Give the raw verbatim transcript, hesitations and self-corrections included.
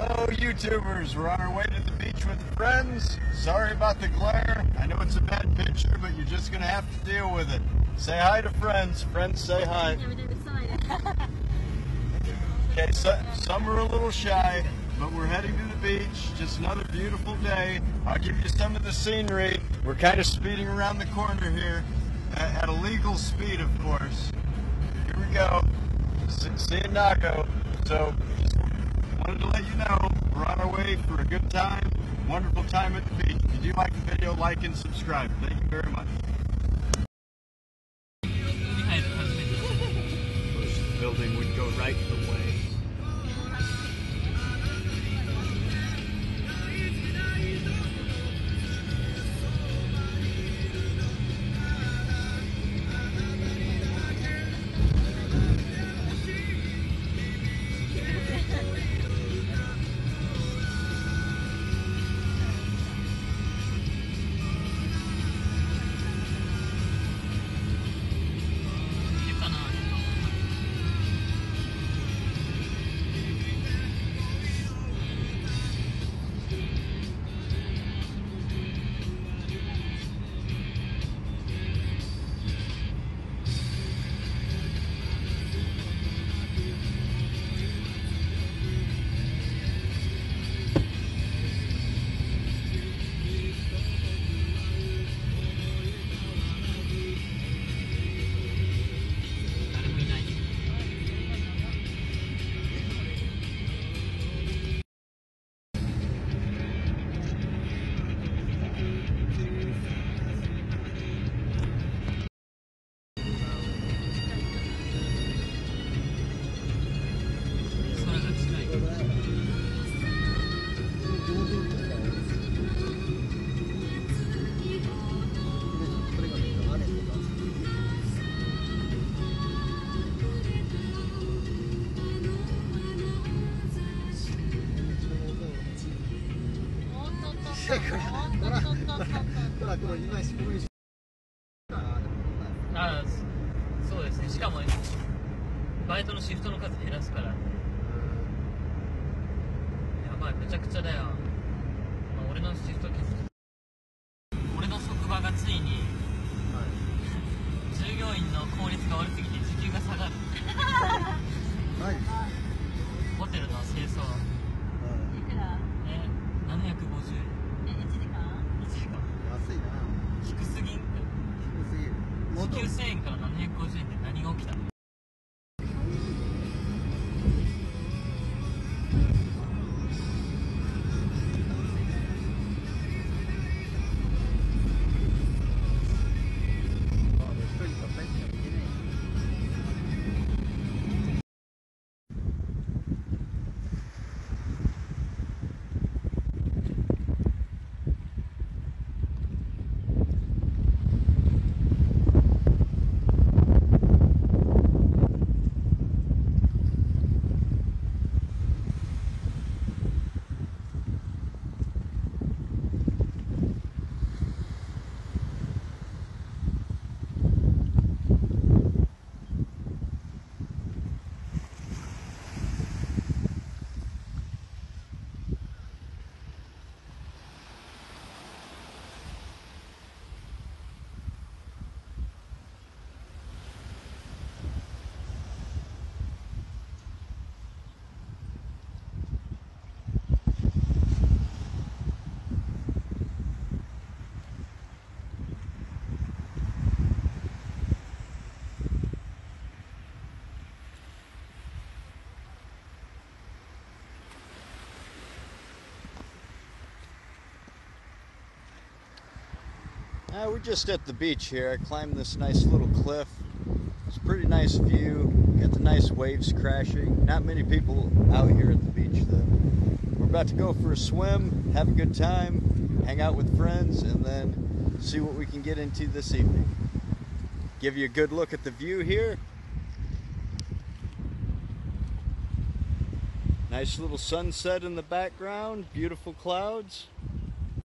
Hello YouTubers, we're on our way to the beach with friends. Sorry about the glare. I know it's a bad picture, but you're just going to have to deal with it. Say hi to friends. Friends say hi. Okay, so, some are a little shy, but we're heading to the beach. Just another beautiful day. I'll give you some of the scenery. We're kind of speeding around the corner here, at, at a legal speed, of course. Here we go. See, see you, Nago. So, just wanted to let you know, we're on our way for a good time, wonderful time at the beach. If you do like the video, like and subscribe. Thank you very much. The building would go right the way. ああ、そうですね。しかもバイトのシフトの数減らすから。やばい、めちゃくちゃだよ。俺のシフト俺の職場がついに、はい、従業員の効率が悪すぎて時給が下がる。はい、ホテルの清掃。いくら？え、ななひゃくごじゅうえん。え、いちじかん？いちじかん。安いな。低すぎん？低すぎる。時給せんえんからななひゃくごじゅうえんで何が起きたの？Uh, we're just at the beach here. I climbed this nice little cliff. It's a pretty nice view. Got the nice waves crashing. Not many people out here at the beach though. We're about to go for a swim, have a good time, hang out with friends, and then see what we can get into this evening. Give you a good look at the view here. Nice little sunset in the background, beautiful clouds.